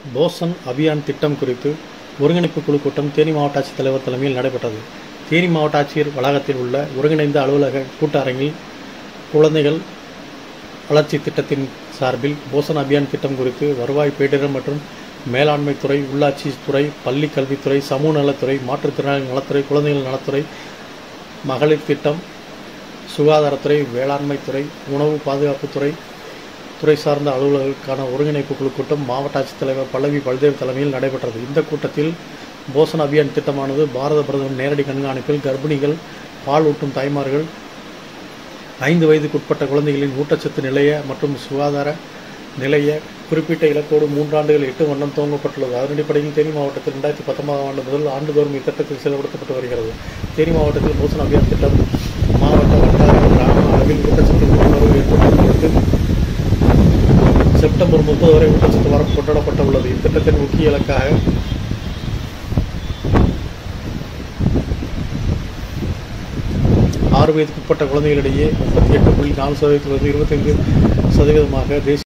போஷன் அபியான் திட்டம் குறித்து ஒருங்கிணைப்பு குழு கூட்டம் தேனி மாவட்ட ஆட்சித்தலைவர் தலைமையில் நடைபெற்றது. தேனி மாவட்ட ஆட்சியர் வளாகத்தில் உள்ள ஒருங்கிணைந்த அலுவலக கூட்ட அரங்கில் குழந்தைகள் வளர்ச்சி திட்டத்தின் சார்பில் போஷன் அபியான் திட்டம் குறித்து வருவாய், பேரிடர் மற்றும் மேலாண்மை துறை, உள்ளாட்சி துறை, பள்ளி கல்வித்துறை, சமூக நலத்துறை, மாற்றுத்திறனாளி நலத்துறை, குழந்தைகள் நலத்துறை, மகளிர் திட்டம், சுகாதாரத்துறை, வேளாண்மை துறை, உணவு பாதுகாப்புத்துறை துறை சார்ந்த அலுவலர்களுக்கான ஒருங்கிணைப்பு குழு கூட்டம் மாவட்ட ஆட்சித்தலைவர் பல்லவி பல்தேவ் தலைமையில் நடைபெற்றது. இந்த கூட்டத்தில் போஷன் அபியான் திட்டமானது பாரத பிரதமர் நேரடி கண்காணிப்பில் கர்ப்பிணிகள், பால் ஊட்டும் தாய்மார்கள், 5 வயதுக்குட்பட்ட குழந்தைகளின் ஊட்டச்சத்து நிலைய மற்றும் சுகாதார நிலைய குறிப்பிட்ட இலக்கோடு 3 ஆண்டுகள் 8 வண்ணம் துவங்கப்பட்டுள்ளது. அதன் அடிப்படையில் தேனி மாவட்டத்தில் 2019 ஆண்டு முதல் ஆண்டுதோறும் இத்திட்டத்தில் செயல்படுத்தப்பட்டு வருகிறது. தேனி மாவட்டத்தில் போஷன் அபியான் திட்டம் மாவட்ட, வட்டார, கிராம அளவில் ஊட்டச்சத்து விழிப்புணர்வு ஏற்படுத்தப்பட்டு செப்டம்பர் 30 வரை ஊட்டச்சத்து வாரம் கொண்டாடப்பட உள்ளது. இத்திட்டத்தின் முக்கிய இலக்காக 6 வயதுக்குட்பட்ட குழந்தைகளிடையே 38.4% 25% தேசிய